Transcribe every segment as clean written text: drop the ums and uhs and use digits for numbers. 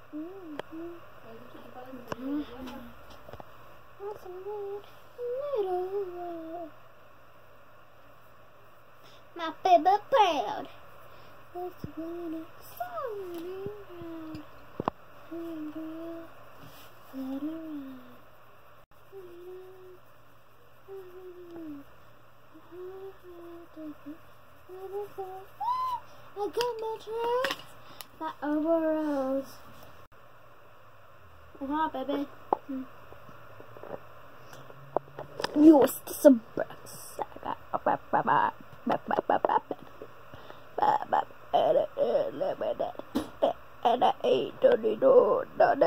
My baby proud. Let's run it slowly around. Hey girl, let her run. I got my tracks, my overalls. Baby. You some bricks. And I ain't dirty no.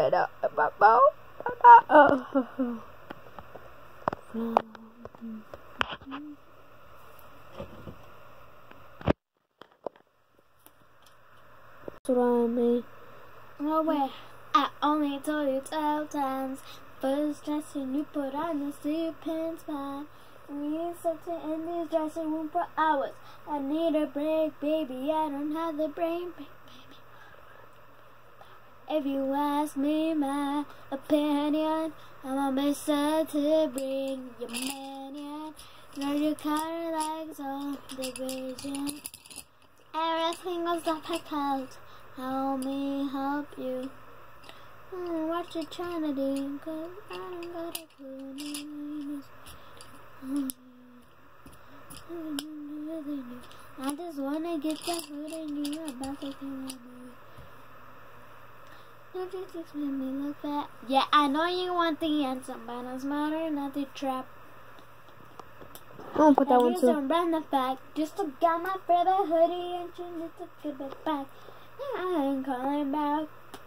Surround no way. I only told you 12 times. First dressing you put on the sleep pants fine. Me sitting in this dressing room for hours. I need a break, baby. I don't have the brain, baby. If you ask me my opinion, I'm a mister to bring your minion. Girl, you kinda like some division. Everything goes up I can't. Help me help you. What you trying to do? 'Cause I don't got a clue. I just wanna get the hood in you. About to come on me. Don't you just make me look fat? Yeah, I know you want the answer, but I'm smarter not to trap. I'm gonna put that one too. Run the fact. Just to get my favorite hoodie and she needs to give it back. I ain't calling back.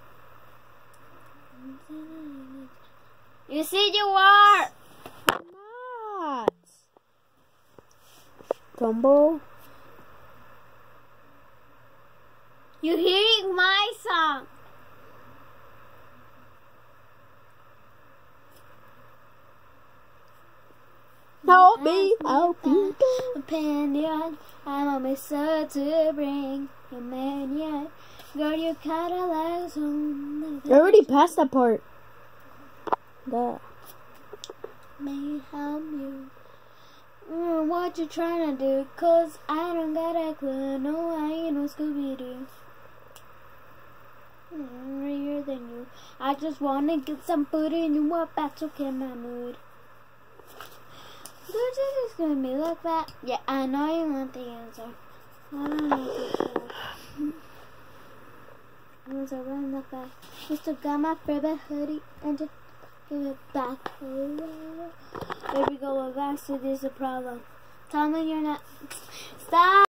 You see, you are. I'm not. Tumble. You're hearing my song. Help me, help you. Opinion, I'm a mister to bring your minion. Girl, you kinda like some. I already passed that part. There. May help you. What you trying to do? 'Cause I don't got a clue. No, I ain't no Scooby-Doo. I'm richer than you. I just wanna get some food in you. What back to in my mood. Don't you just gonna be like that? Yeah, I know you want the answer. I don't know what I was around the fact. Just got my favorite hoodie and just give it back. There we go, back to this problem. Tell me you're not. Stop!